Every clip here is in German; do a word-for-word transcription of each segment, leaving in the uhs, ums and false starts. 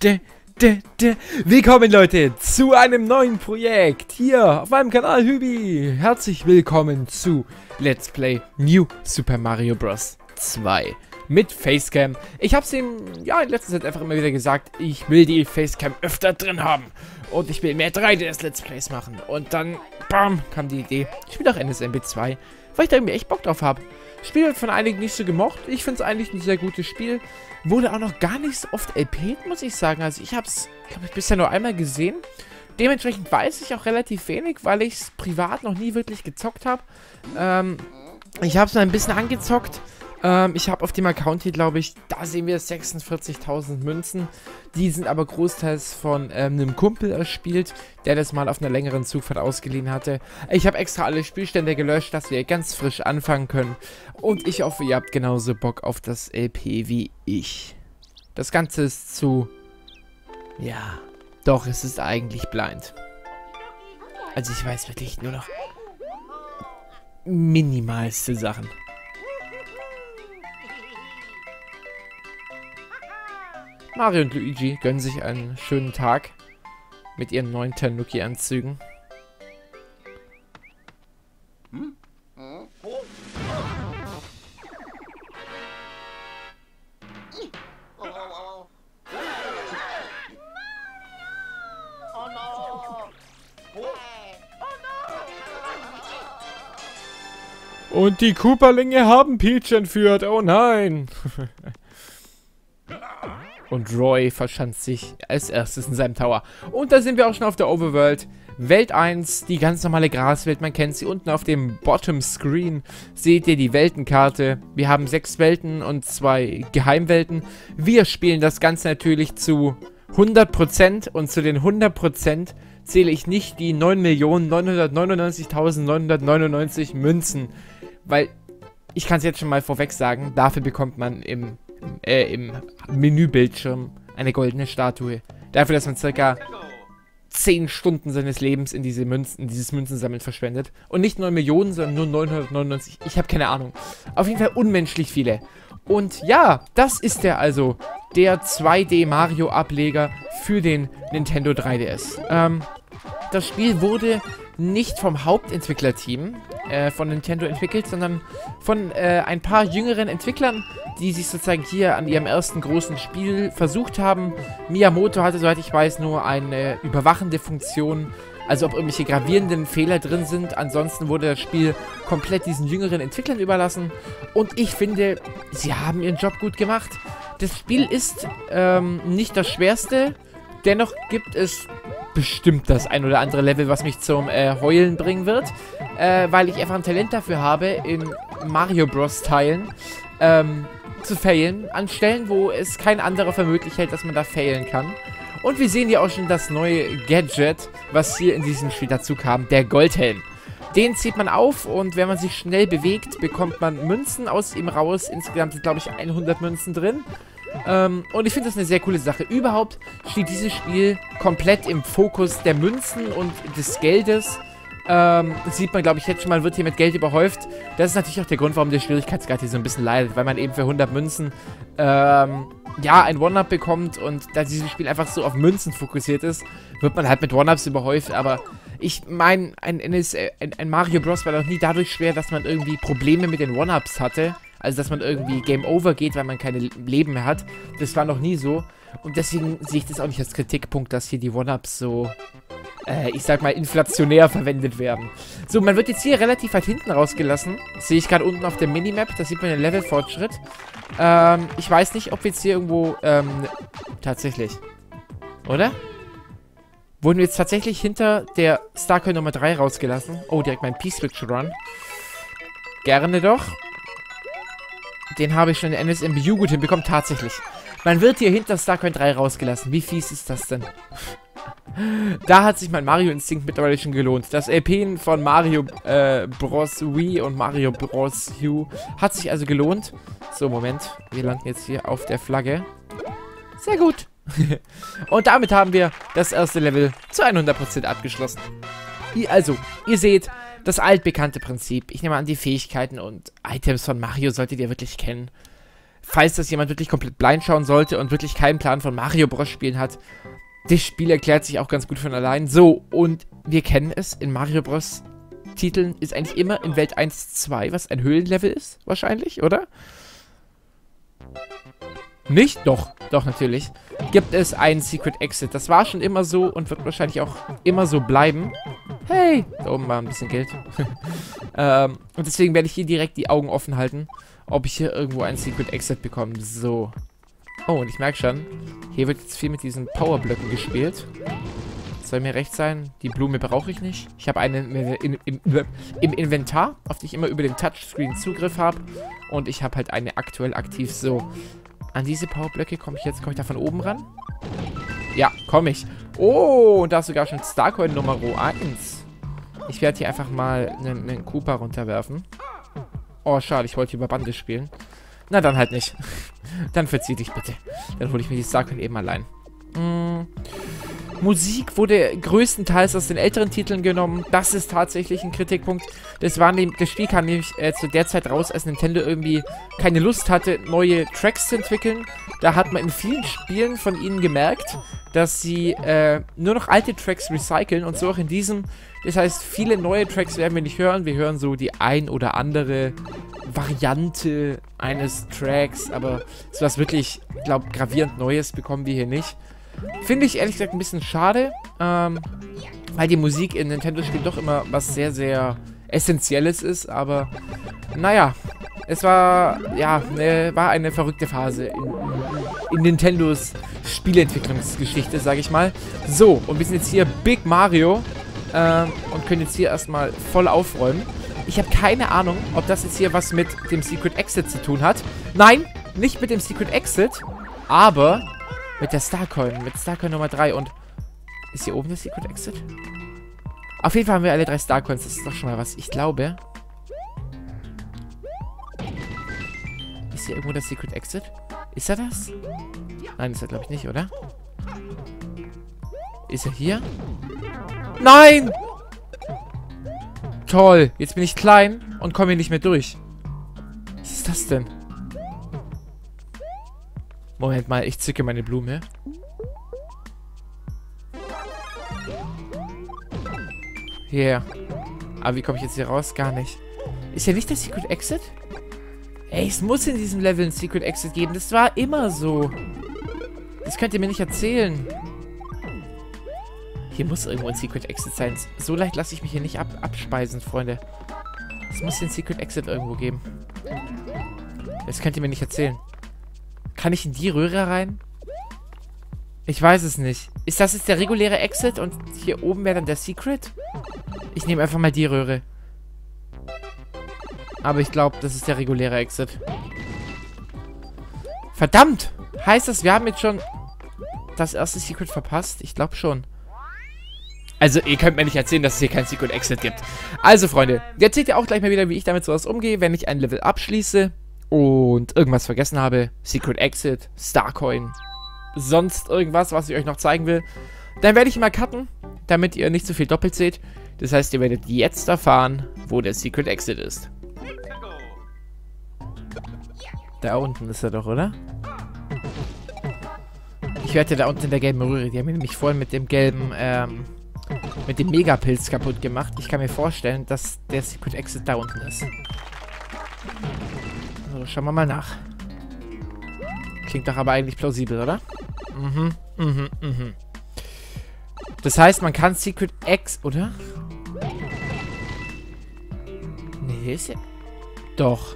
de, de, de. Willkommen Leute zu einem neuen Projekt hier auf meinem Kanal Hübi. Herzlich willkommen zu Let's Play New Super Mario Bros. zwei mit Facecam. Ich habe es in, ja, in letzter Zeit einfach immer wieder gesagt, ich will die Facecam öfter drin haben. Und ich will mehr drei D S Let's Plays machen. Und dann, bam, kam die Idee, ich will auch N S M B zwei, weil ich da irgendwie echt Bock drauf habe. Spiel wird von einigen nicht so gemocht. Ich finde es eigentlich ein sehr gutes Spiel. Wurde auch noch gar nicht so oft L P'd, muss ich sagen. Also ich habe es, glaube ich, bisher nur einmal gesehen. Dementsprechend weiß ich auch relativ wenig, weil ich es privat noch nie wirklich gezockt habe. Ähm, ich habe es mal ein bisschen angezockt. Ähm, ich habe auf dem Account hier, glaube ich, da sehen wir sechsundvierzigtausend Münzen. Die sind aber großteils von ähm, einem Kumpel erspielt, der das mal auf einer längeren Zugfahrt ausgeliehen hatte. Ich habe extra alle Spielstände gelöscht, dass wir ganz frisch anfangen können. Und ich hoffe, ihr habt genauso Bock auf das L P wie ich. Das Ganze ist zu... Ja, doch, es ist eigentlich blind. Also ich weiß wirklich nur noch minimalste Sachen. Mario und Luigi gönnen sich einen schönen Tag mit ihren neuen Tanuki-Anzügen. Hm? Und die Koopalinge haben Peach entführt. Oh nein! Und Roy verschanzt sich als erstes in seinem Tower. Und da sind wir auch schon auf der Overworld. Welt eins, die ganz normale Graswelt, man kennt sie. Unten auf dem Bottom Screen seht ihr die Weltenkarte. Wir haben sechs Welten und zwei Geheimwelten. Wir spielen das Ganze natürlich zu hundert Prozent. Und zu den hundert Prozent zähle ich nicht die neun Millionen neunhundertneunundneunzigtausendneunhundertneunundneunzig Münzen. Weil, ich kann es jetzt schon mal vorweg sagen, dafür bekommt man im... Äh, im Menübildschirm eine goldene Statue. Dafür, dass man circa zehn Stunden seines Lebens in diese Münzen, in dieses Münzensammeln verschwendet. Und nicht neun Millionen, sondern nur neunhundertneunundneunzig. Ich habe keine Ahnung. Auf jeden Fall unmenschlich viele. Und ja, das ist der also. Der zwei D Mario Ableger für den Nintendo drei D S. Ähm, das Spiel wurde nicht vom Hauptentwicklerteam äh, von Nintendo entwickelt, sondern von äh, ein paar jüngeren Entwicklern, die sich sozusagen hier an ihrem ersten großen Spiel versucht haben. Miyamoto hatte, soweit ich weiß, nur eine überwachende Funktion, also ob irgendwelche gravierenden Fehler drin sind. Ansonsten wurde das Spiel komplett diesen jüngeren Entwicklern überlassen. Und ich finde, sie haben ihren Job gut gemacht. Das Spiel ist ähm, nicht das schwerste, dennoch gibt es bestimmt das ein oder andere Level, was mich zum äh, Heulen bringen wird, äh, weil ich einfach ein Talent dafür habe, in Mario Bros. Teilen ähm, zu failen, an Stellen, wo es kein anderer für möglich hält, dass man da failen kann. Und wir sehen hier auch schon das neue Gadget, was hier in diesem Spiel dazu kam, der Goldhelm. Den zieht man auf und wenn man sich schnell bewegt, bekommt man Münzen aus ihm raus. Insgesamt sind, glaube ich, hundert Münzen drin. Ähm, und ich finde das eine sehr coole Sache. Überhaupt steht dieses Spiel komplett im Fokus der Münzen und des Geldes. Ähm, das sieht man, glaube ich, jetzt schon mal, wird hier mit Geld überhäuft. Das ist natürlich auch der Grund, warum der Schwierigkeitsgrad hier so ein bisschen leidet, weil man eben für hundert Münzen, ähm, ja, ein One-Up bekommt und da dieses Spiel einfach so auf Münzen fokussiert ist, wird man halt mit One-Ups überhäuft, aber ich meine, ein, ein, ein Mario Bros. War doch nie dadurch schwer, dass man irgendwie Probleme mit den One-Ups hatte. Also, dass man irgendwie Game Over geht, weil man keine Leben mehr hat. Das war noch nie so. Und deswegen sehe ich das auch nicht als Kritikpunkt, dass hier die One-Ups so, äh, ich sag mal, inflationär verwendet werden. So, man wird jetzt hier relativ weit hinten rausgelassen. Das sehe ich gerade unten auf der Minimap. Da sieht man den Levelfortschritt. Ähm, ich weiß nicht, ob wir jetzt hier irgendwo, ähm, tatsächlich. Oder? Wurden wir jetzt tatsächlich hinter der Starcoin Nummer drei rausgelassen? Oh, direkt mein P-Switch Run. Gerne doch. Den habe ich schon in N S M B U gut hinbekommen. Tatsächlich. Man wird hier hinter Starcoin drei rausgelassen. Wie fies ist das denn? Da hat sich mein Mario-Instinkt mittlerweile schon gelohnt. Das L P von Mario äh, Bros. Wii und Mario Bros. U hat sich also gelohnt. So, Moment. Wir landen jetzt hier auf der Flagge. Sehr gut. Und damit haben wir das erste Level zu hundert Prozent abgeschlossen. Also, ihr seht, das altbekannte Prinzip. Ich nehme an, die Fähigkeiten und Items von Mario solltet ihr wirklich kennen. falls das jemand wirklich komplett blind schauen sollte und wirklich keinen Plan von Mario Bros. Spielen hat. Das Spiel erklärt sich auch ganz gut von allein. So, und wir kennen es, in Mario Bros. Titeln ist eigentlich immer in Welt eins zwei, was ein Höhlenlevel ist, wahrscheinlich, oder? Nicht? Doch, doch, natürlich. Gibt es einen Secret Exit. Das war schon immer so und wird wahrscheinlich auch immer so bleiben. Hey, da oben war ein bisschen Geld. ähm, und deswegen werde ich hier direkt die Augen offen halten, ob ich hier irgendwo einen Secret Exit bekomme. So. Oh, und ich merke schon, hier wird jetzt viel mit diesen Powerblöcken gespielt. Soll mir recht sein, die Blume brauche ich nicht. Ich habe eine in, im, im Inventar, auf die ich immer über den Touchscreen Zugriff habe. Und ich habe halt eine aktuell aktiv. So, an diese Powerblöcke komme ich jetzt, komme ich da von oben ran? Ja, komme ich. Oh, und da ist sogar schon Starcoin Nummer eins. Ich werde hier einfach mal einen, einen Koopa runterwerfen. Oh, schade, ich wollte hier über Bande spielen. Na, dann halt nicht. Dann verzieh dich bitte. Dann hole ich mir die Starcoin eben allein. Hm. Musik wurde größtenteils aus den älteren Titeln genommen. Das ist tatsächlich ein Kritikpunkt. Das, war ne das Spiel kam nämlich äh, zu der Zeit raus, als Nintendo irgendwie keine Lust hatte, neue Tracks zu entwickeln. Da hat man in vielen Spielen von ihnen gemerkt, dass sie äh, nur noch alte Tracks recyceln und so auch in diesem. Das heißt, viele neue Tracks werden wir nicht hören. Wir hören so die ein oder andere Variante eines Tracks, aber so was wirklich, ich glaube, gravierend Neues bekommen wir hier nicht. Finde ich ehrlich gesagt ein bisschen schade, ähm, weil die Musik in Nintendo-Spielen doch immer was sehr, sehr Essentielles ist, aber naja, es war, ja, ne, war eine verrückte Phase in, in, in Nintendos Spieleentwicklungsgeschichte, sage ich mal. So, und wir sind jetzt hier Big Mario ähm, und können jetzt hier erstmal voll aufräumen. Ich habe keine Ahnung, ob das jetzt hier was mit dem Secret Exit zu tun hat. Nein, nicht mit dem Secret Exit, aber mit der Starcoin, mit Starcoin Nummer drei. Und ist hier oben der Secret Exit? Auf jeden Fall haben wir alle drei Starcoins. Das ist doch schon mal was. Ich glaube. Ist hier irgendwo der Secret Exit? Ist er das? Nein, ist er glaube ich nicht, oder? Ist er hier? Nein! Toll. Jetzt bin ich klein und komme hier nicht mehr durch. Was ist das denn? Moment mal, ich zücke meine Blume. Yeah. Aber wie komme ich jetzt hier raus? Gar nicht. Ist ja nicht der Secret Exit? Ey, es muss in diesem Level ein Secret Exit geben. Das war immer so. Das könnt ihr mir nicht erzählen. Hier muss irgendwo ein Secret Exit sein. So leicht lasse ich mich hier nicht ab abspeisen, Freunde. Es muss hier ein Secret Exit irgendwo geben. Das könnt ihr mir nicht erzählen. Kann ich in die Röhre rein? Ich weiß es nicht. Ist das jetzt der reguläre Exit und hier oben wäre dann der Secret? Ich nehme einfach mal die Röhre. Aber ich glaube, das ist der reguläre Exit. Verdammt! Heißt das, wir haben jetzt schon das erste Secret verpasst? Ich glaube schon. Also, ihr könnt mir nicht erzählen, dass es hier kein Secret Exit gibt. Also, Freunde, jetzt seht ihr auch gleich mal wieder, wie ich damit sowas umgehe, wenn ich ein Level abschließe und irgendwas vergessen habe. Secret Exit, Starcoin, sonst irgendwas, was ich euch noch zeigen will. Dann werde ich mal cutten, damit ihr nicht so viel doppelt seht. Das heißt, ihr werdet jetzt erfahren, wo der Secret Exit ist. Da unten ist er doch, oder? Ich werde da unten in der gelben Röhre. Die haben mir nämlich vorhin mit dem gelben, ähm, mit dem Megapilz kaputt gemacht. Ich kann mir vorstellen, dass der Secret Exit da unten ist. So, schauen wir mal nach. Klingt doch aber eigentlich plausibel, oder? Mhm, mhm, mhm. Das heißt, man kann Secret X, oder? Nee, hier ist ja... Doch.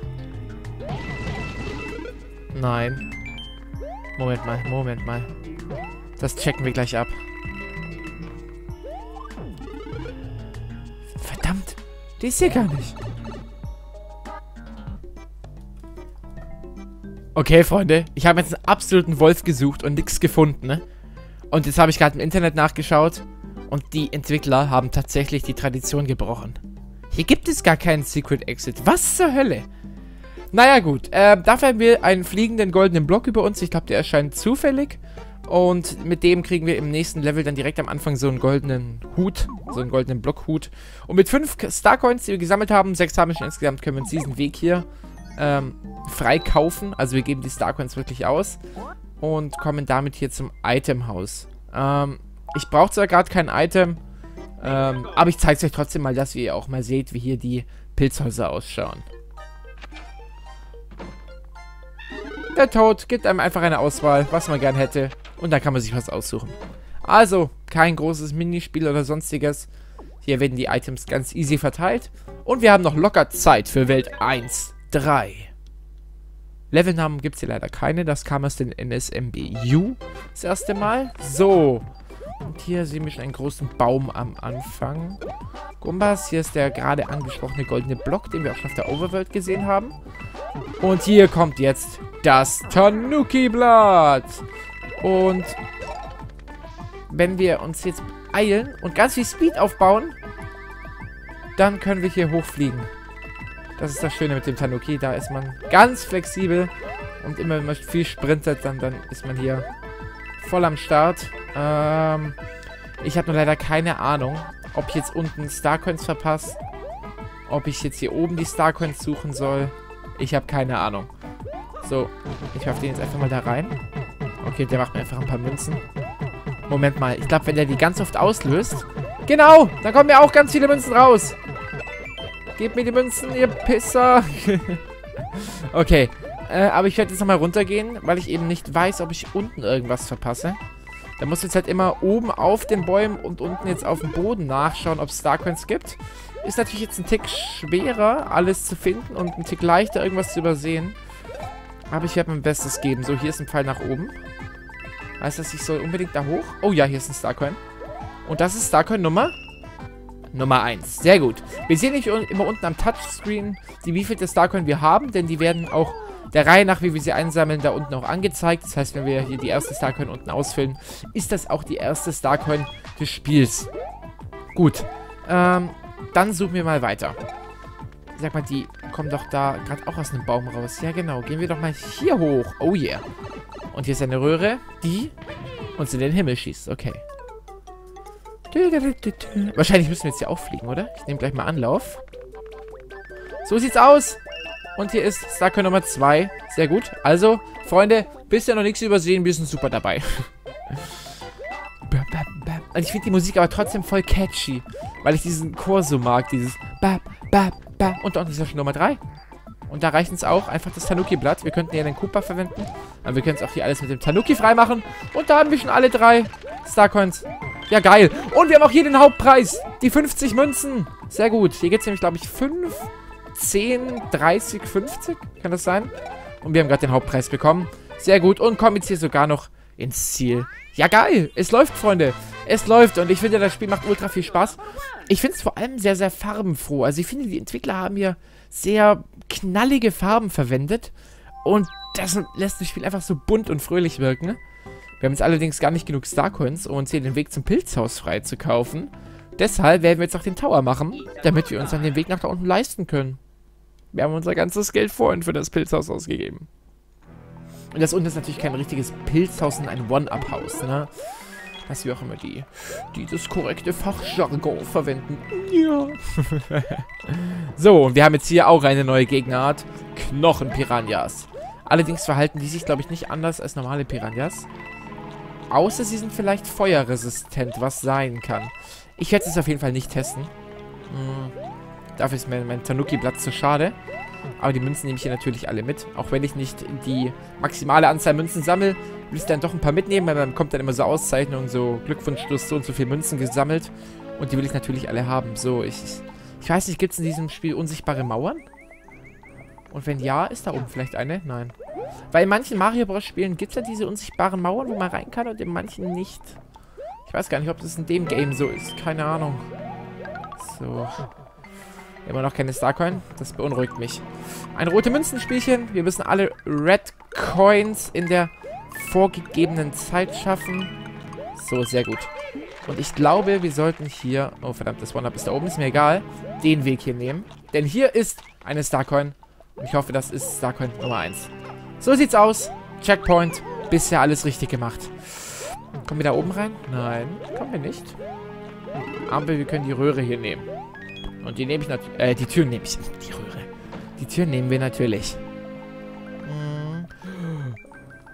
Nein. Moment mal, Moment mal. Das checken wir gleich ab. Verdammt. Die ist hier gar nicht. Okay, Freunde. Ich habe jetzt einen absoluten Wolf gesucht und nichts gefunden, ne? Und jetzt habe ich gerade im Internet nachgeschaut. Und die Entwickler haben tatsächlich die Tradition gebrochen. Hier gibt es gar keinen Secret Exit. Was zur Hölle? Naja, gut. Äh, dafür haben wir einen fliegenden goldenen Block über uns. Ich glaube, der erscheint zufällig. Und mit dem kriegen wir im nächsten Level dann direkt am Anfang so einen goldenen Hut. So einen goldenen Blockhut. Und mit fünf Starcoins, die wir gesammelt haben, sechs haben wir schon insgesamt, können wir uns diesen Weg hier ähm, freikaufen. Also wir geben die Starcoins wirklich aus und kommen damit hier zum Itemhaus. Ähm, ich brauche zwar gerade kein Item, ähm, aber ich zeige es euch trotzdem mal, dass ihr auch mal seht, wie hier die Pilzhäuser ausschauen. Der Toad gibt einem einfach eine Auswahl, was man gern hätte, und dann kann man sich was aussuchen. Also, kein großes Minispiel oder sonstiges. Hier werden die Items ganz easy verteilt. Und wir haben noch locker Zeit für Welt eins, drei. Levelnamen gibt es hier leider keine. Das kam aus den N S M B U das erste Mal. So. Und hier sehen wir schon einen großen Baum am Anfang. Gumbas, hier ist der gerade angesprochene goldene Block, den wir auch schon auf der Overworld gesehen haben. Und hier kommt jetzt das Tanuki-Blatt. Und wenn wir uns jetzt eilen und ganz viel Speed aufbauen, dann können wir hier hochfliegen. Das ist das Schöne mit dem Tanuki. Da ist man ganz flexibel. Und immer wenn man viel sprintet, dann, dann ist man hier voll am Start. Ähm, ich habe nur leider keine Ahnung, ob ich jetzt unten Starcoins verpasse. Ob ich jetzt hier oben die Starcoins suchen soll. Ich habe keine Ahnung. So, ich werfe den jetzt einfach mal da rein. Okay, der macht mir einfach ein paar Münzen. Moment mal, ich glaube, wenn der die ganz oft auslöst... Genau, dann kommen mir auch ganz viele Münzen raus. Gebt mir die Münzen, ihr Pisser. Okay, äh, aber ich werde jetzt nochmal runtergehen, weil ich eben nicht weiß, ob ich unten irgendwas verpasse. Da muss jetzt halt immer oben auf den Bäumen und unten jetzt auf dem Boden nachschauen, ob es Starcoins gibt. Ist natürlich jetzt ein Tick schwerer, alles zu finden und ein Tick leichter, irgendwas zu übersehen. Aber ich werde mein Bestes geben. So, hier ist ein Pfeil nach oben. Heißt das, ich soll unbedingt da hoch? Oh ja, hier ist ein Starcoin. Und das ist Starcoin Nummer? Nummer eins. Sehr gut. Wir sehen nicht immer unten am Touchscreen, die wievielte Starcoin wir haben, denn die werden auch der Reihe nach, wie wir sie einsammeln, da unten auch angezeigt. Das heißt, wenn wir hier die erste Starcoin unten ausfüllen, ist das auch die erste Starcoin des Spiels. Gut. Ähm, dann suchen wir mal weiter. Sag mal, die kommen doch da gerade auch aus einem Baum raus. Ja, genau. Gehen wir doch mal hier hoch. Oh yeah. Und hier ist eine Röhre, die uns in den Himmel schießt. Okay. Wahrscheinlich müssen wir jetzt hier auch fliegen, oder? Ich nehme gleich mal Anlauf. So sieht's aus. Und hier ist Starcoin Nummer zwei. Sehr gut. Also, Freunde, bisher noch nichts übersehen. Wir sind super dabei. Und ich finde die Musik aber trotzdem voll catchy. Weil ich diesen Chor so mag. Dieses Bap, Bap, Bap. Und dort ist ja schon Nummer drei. Und da reicht uns auch einfach das Tanuki-Blatt. Wir könnten ja den Koopa verwenden. Aber wir können es auch hier alles mit dem Tanuki freimachen. Und da haben wir schon alle drei Starcoins. Ja, geil. Und wir haben auch hier den Hauptpreis. Die fünfzig Münzen. Sehr gut. Hier gibt es nämlich, glaube ich, fünf, zehn, dreißig, fünfzig. Kann das sein? Und wir haben gerade den Hauptpreis bekommen. Sehr gut. Und kommen jetzt hier sogar noch ins Ziel. Ja, geil. Es läuft, Freunde. Es läuft. Und ich finde, das Spiel macht ultra viel Spaß. Ich finde es vor allem sehr, sehr farbenfroh. Also ich finde, die Entwickler haben hier sehr knallige Farben verwendet. Und das lässt das Spiel einfach so bunt und fröhlich wirken. Wir haben jetzt allerdings gar nicht genug Starcoins, um uns hier den Weg zum Pilzhaus frei zu kaufen. Deshalb werden wir jetzt auch den Tower machen, damit wir uns dann den Weg nach da unten leisten können. Wir haben unser ganzes Geld vorhin für das Pilzhaus ausgegeben. Und das unten ist natürlich kein richtiges Pilzhaus, sondern ein One-Up-Haus, ne? Dass wir auch immer die, die das korrekte Fachjargon verwenden. Ja. So, und wir haben jetzt hier auch eine neue Gegnerart. Knochenpiranhas. Allerdings verhalten die sich, glaube ich, nicht anders als normale Piranhas. Außer sie sind vielleicht feuerresistent, was sein kann. Ich werde es auf jeden Fall nicht testen. Hm. Dafür ist mir mein Tanuki-Blatt zu schade. Aber die Münzen nehme ich hier natürlich alle mit. Auch wenn ich nicht die maximale Anzahl Münzen sammle, will ich dann doch ein paar mitnehmen, weil dann kommt dann immer so Auszeichnungen, so Glückwunsch, du hast so und so viele Münzen gesammelt. Und die will ich natürlich alle haben. So, ich, ich weiß nicht, gibt es in diesem Spiel unsichtbare Mauern? Und wenn ja, ist da oben vielleicht eine? Nein. Weil in manchen Mario Bros. Spielen gibt es ja diese unsichtbaren Mauern, wo man rein kann und in manchen nicht. Ich weiß gar nicht, ob das in dem Game so ist. Keine Ahnung. So. Immer noch keine Starcoin. Das beunruhigt mich. Ein rote Münzenspielchen. Wir müssen alle Red Coins in der vorgegebenen Zeit schaffen. So, sehr gut. Und ich glaube, wir sollten hier... Oh, verdammt, das One-Up ist da oben. Ist mir egal. Den Weg hier nehmen. Denn hier ist eine Starcoin. Und ich hoffe, das ist Starcoin Nummer eins. So sieht's aus. Checkpoint. Bisher alles richtig gemacht. Kommen wir da oben rein? Nein, kommen wir nicht. Aber wir können die Röhre hier nehmen. Und die nehme ich natürlich... Äh, die Tür nehme ich... Die Röhre. Die Tür nehmen wir natürlich.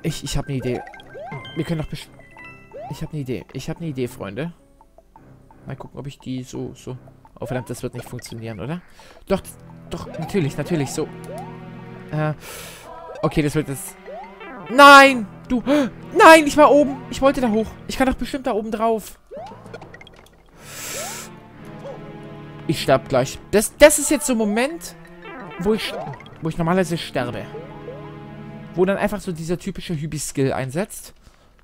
Ich, ich habe eine Idee. Wir können doch besch... Ich habe eine Idee. Ich habe eine Idee, Freunde. Mal gucken, ob ich die so, so... Oh, verdammt, das wird nicht funktionieren, oder? Doch, doch, natürlich, natürlich, so. Äh, okay, das wird jetzt... Nein! Du... Nein, ich war oben. Ich wollte da hoch. Ich kann doch bestimmt da oben drauf. Ich sterbe gleich. Das, das ist jetzt so ein Moment, wo ich, wo ich normalerweise sterbe. Wo dann einfach so dieser typische Hübi-Skill einsetzt.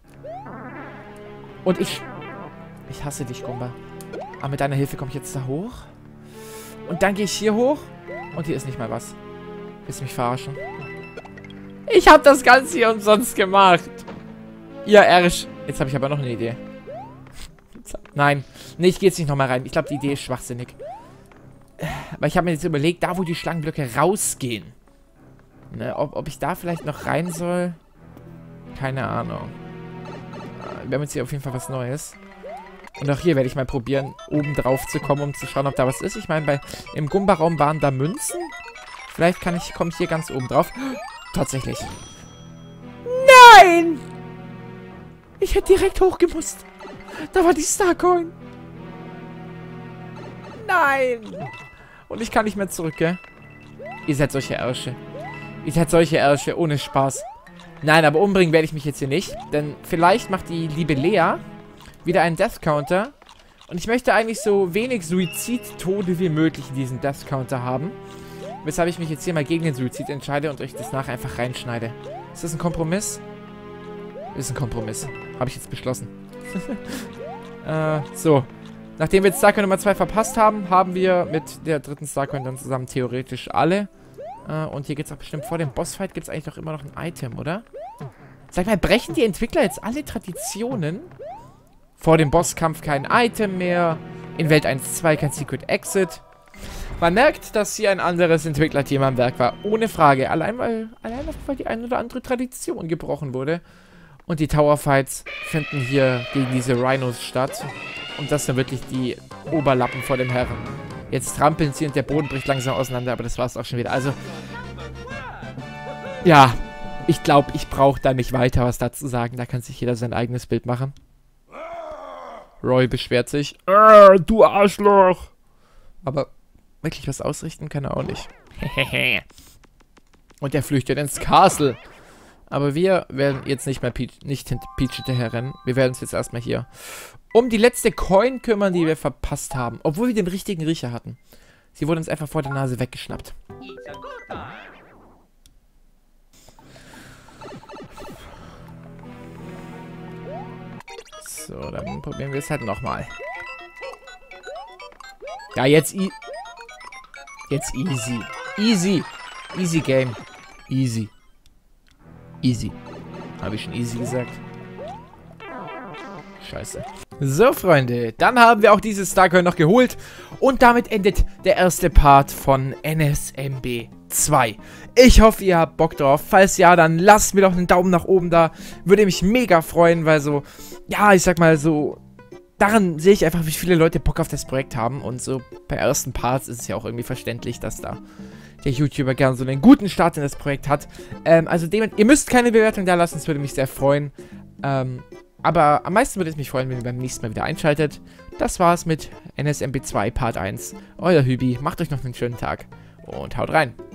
Und ich... Ich hasse dich, Gumba. Aber mit deiner Hilfe komme ich jetzt da hoch. Und dann gehe ich hier hoch. Und hier ist nicht mal was. Willst du mich verarschen? Ich habe das Ganze hier umsonst gemacht. Ja, Ersch. Jetzt habe ich aber noch eine Idee. Nein. Nee, ich gehe jetzt nicht nochmal rein. Ich glaube, die Idee ist schwachsinnig. Aber ich habe mir jetzt überlegt, da wo die Schlangenblöcke rausgehen. Ne, ob, ob ich da vielleicht noch rein soll? Keine Ahnung. Wir haben jetzt hier auf jeden Fall was Neues. Und auch hier werde ich mal probieren, oben drauf zu kommen, um zu schauen, ob da was ist. Ich meine, bei im Gumba-Raum waren da Münzen. Vielleicht kann ich, komme ich hier ganz oben drauf. Tatsächlich. Nein! Ich hätte direkt hochgemusst. Da war die Starcoin. Nein! Und ich kann nicht mehr zurück, gell? Ihr seid solche Ärsche. Ihr seid solche Ärsche, ohne Spaß. Nein, aber umbringen werde ich mich jetzt hier nicht. Denn vielleicht macht die liebe Lea wieder einen Death Counter. Und ich möchte eigentlich so wenig Suizidtode wie möglich in diesem Death Counter haben. Weshalb ich mich jetzt hier mal gegen den Suizid entscheide und euch das nachher einfach reinschneide. Ist das ein Kompromiss? Ist ein Kompromiss. Habe ich jetzt beschlossen. äh, so. Nachdem wir jetzt Starcoin Nummer zwei verpasst haben, haben wir mit der dritten Starcoin dann zusammen theoretisch alle. Äh, und hier geht es auch bestimmt vor dem Bossfight. Gibt es eigentlich doch immer noch ein Item, oder? Sag mal, brechen die Entwickler jetzt alle Traditionen? Vor dem Bosskampf kein Item mehr. In Welt eins Punkt zwei kein Secret Exit. Man merkt, dass hier ein anderes Entwicklerteam am Werk war. Ohne Frage. Allein weil, allein weil die eine oder andere Tradition gebrochen wurde. Und die Towerfights finden hier gegen diese Rhinos statt. Und das sind wirklich die Oberlappen vor dem Herren. Jetzt trampeln sie und der Boden bricht langsam auseinander, aber das war's auch schon wieder. Also, ja, ich glaube, ich brauche da nicht weiter was dazu sagen. Da kann sich jeder sein eigenes Bild machen. Roy beschwert sich. Äh, du Arschloch! Aber wirklich was ausrichten kann er auch nicht. Und er flüchtet ins Castle. Aber wir werden jetzt nicht mehr Peach, nicht hinter Peach hinterher rennen. Wir werden uns jetzt erstmal hier um die letzte Coin kümmern, die wir verpasst haben. Obwohl wir den richtigen Riecher hatten. Sie wurde uns einfach vor der Nase weggeschnappt. So, dann probieren wir es halt nochmal. Ja, jetzt e Jetzt easy. Easy. Easy Game. Easy. Easy. Habe ich schon easy gesagt? Scheiße. So, Freunde. Dann haben wir auch dieses Starcoin noch geholt. Und damit endet der erste Part von N S M B zwei. Ich hoffe, ihr habt Bock drauf. Falls ja, dann lasst mir doch einen Daumen nach oben da. Würde mich mega freuen, weil so, ja, ich sag mal so, daran sehe ich einfach, wie viele Leute Bock auf das Projekt haben. Und so bei ersten Parts ist es ja auch irgendwie verständlich, dass da der YouTuber gerne so einen guten Start in das Projekt hat. Ähm, also dem, ihr müsst keine Bewertung da lassen, das würde mich sehr freuen. Ähm, aber am meisten würde es mich freuen, wenn ihr beim nächsten Mal wieder einschaltet. Das war's mit N S M B zwei Part eins. Euer Hübi, macht euch noch einen schönen Tag und haut rein.